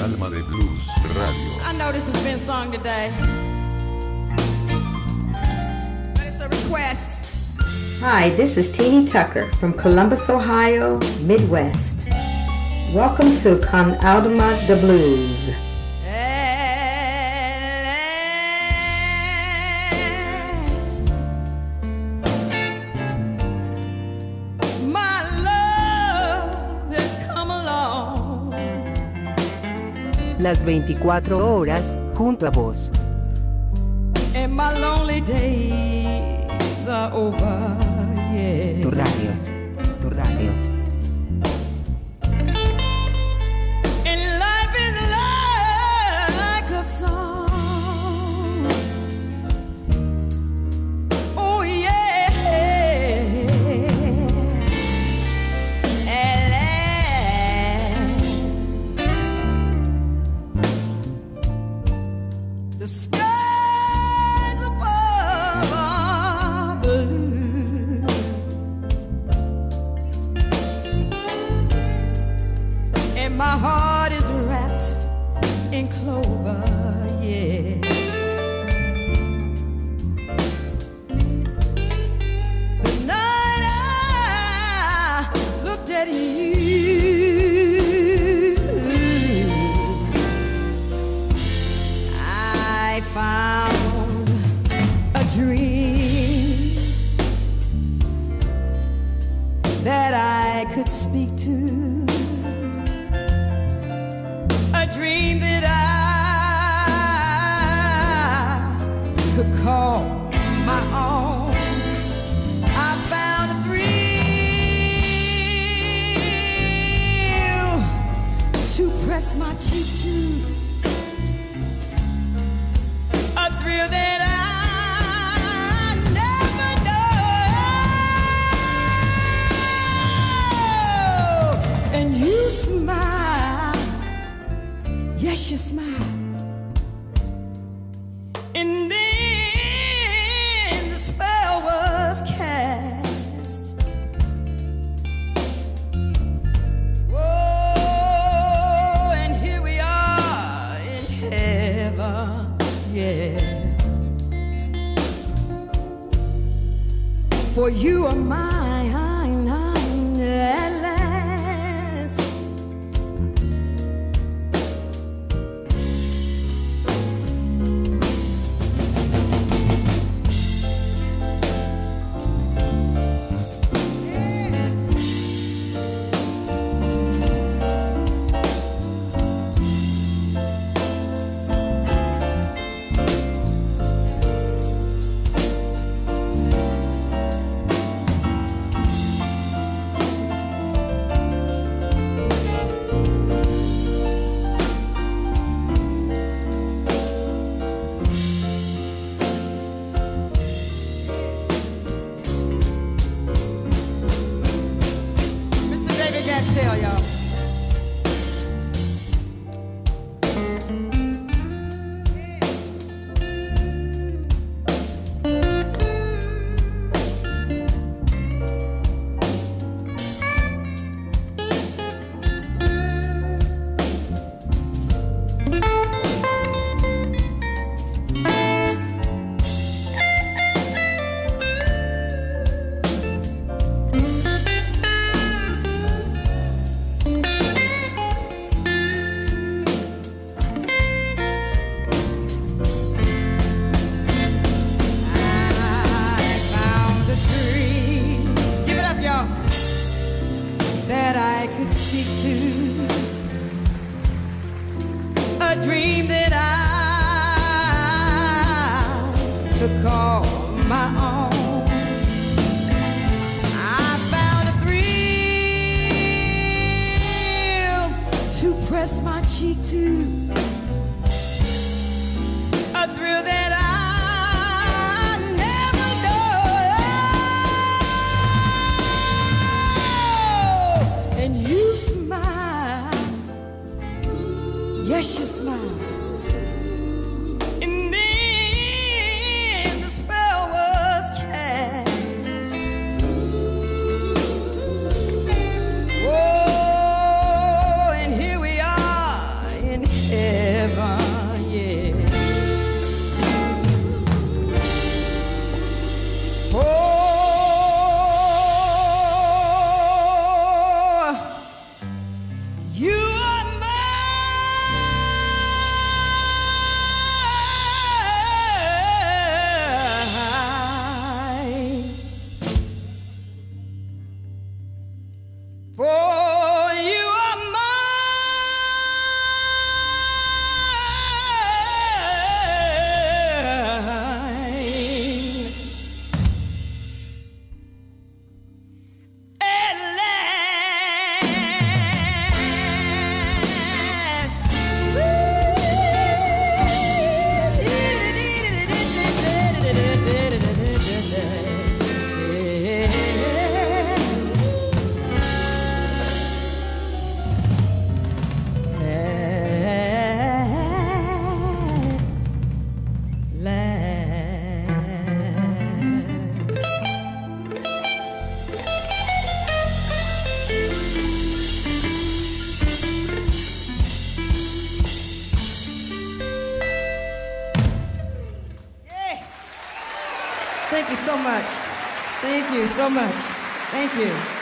Alma de Blues Radio. I know this has been sung today, but it's a request. Hi, this is Teeny Tucker from Columbus, Ohio, Midwest. Welcome to Con Alma de Blues. Las 24 horas junto a vos. And my lonely days are over, yeah. Tu radio, tu radio. And life is like a song. Oh yeah. At last, the skies above are blue, and my heart is wrapped in clover, yeah. The night I looked at you, I found a dream that I could speak to, a dream that I could call my own. I found a thrill to press my cheek to, a thrill that I never know. And you smile, yes you smile, and then the spell was cast. Oh, and here we are in heaven, yeah. For you are mine at last. Mr. David Gastel, y'all. I found a dream, give it up, y'all, that I could speak to, a dream that I could call my own. I found a thrill to press my cheek to, a thrill that I never know. And you smile, yes you smile, and then the spell was cast. Oh, and here we are in Thank you so much. Thank you so much. Thank you.